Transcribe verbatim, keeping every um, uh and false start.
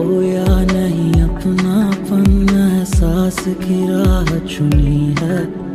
खोया नहीं अपनापन, एहसास की राह चुनी है।